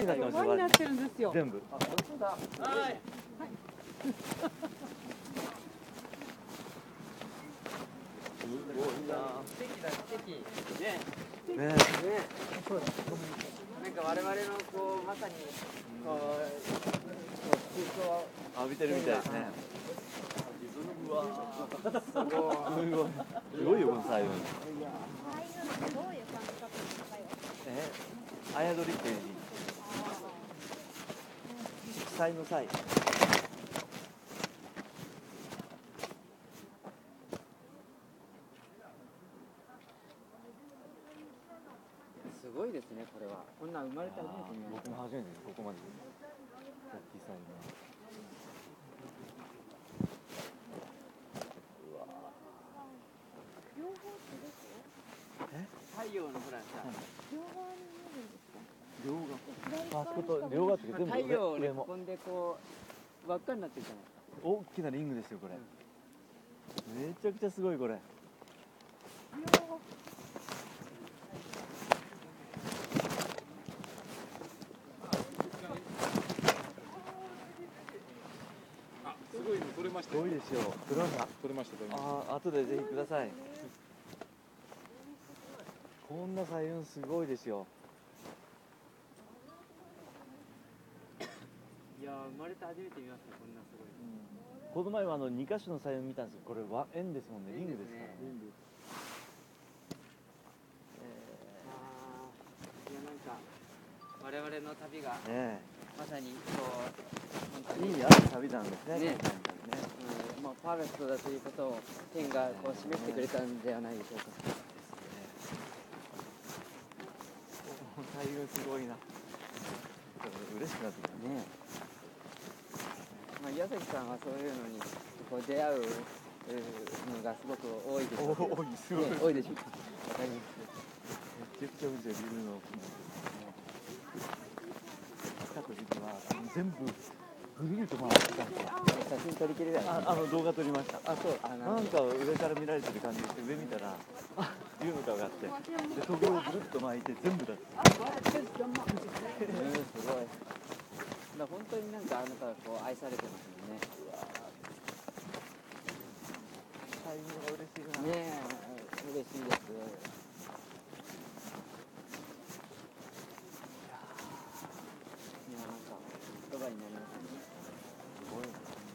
になってますよ。 輪になってるんですよ。 全部。 あ、本当だ。はい。 すごいな。 奇跡だ、奇跡。ね。 ね。 ね。なんか我々のこうまさにこう空気を浴びてるみたいですね。うわ。すごい。すごいよこのサイオン。 どういう感じかとかよ。 あやどりっていう字。色彩の際。 すごいですね、これは。こんな生まれて初めて見ました。 僕も初めてここまで大きいサイズの。うわ。 両方ってですよ。 太陽のほらさ、 両側に見えるんですか。 両側。あそ左側こと両側って全部太陽上もに囲んでこう輪っかになってるじゃないですか。 大きなリングですよこれ。めちゃくちゃすごいこれ。 すごいの取れましたよ。 すごいですよ。取れました。 取れました。 ああ、後でぜひください。こんな彩雲すごいですよ。 いやー、生まれて初めて見ました、こんなすごい。 この前は2箇所の彩雲見たんですけど、これは円ですもんね。リングですからね。 あー、いやなんか我々の旅がねまさにこう本当え、意に味ある旅なんですね。 ね今回ね。 まあパーフェクトだということを天がこう示してくれたんではないでしょうか。 彩雲すごいな。嬉しくなってきたね。 まあ岩崎さんはそういうのにこう出会うのがすごく多いでしょう。 多い、すごい。 ね、多いでしょう。 わかります。めちゃくちゃ見てるの。来た時は全部ぐるぐると回ってたんですよ。 写真撮りきれない。 動画撮りました。 あ、そう。 なんか上から見られてる感じで上見たら竜の顔があってで時計をぐるっと巻いて全部だってすごい。だ本当になんかあなたはこう愛されてますもんね。 タイミングが嬉しいな。 ねえ、嬉しいです。いや、なんか言葉になりますね。 すごいな。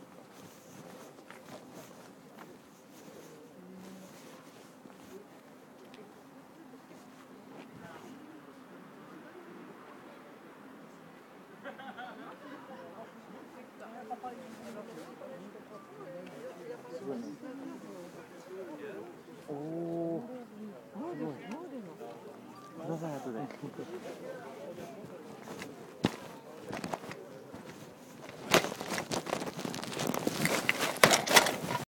すごいね。おお。すごい。ください後で。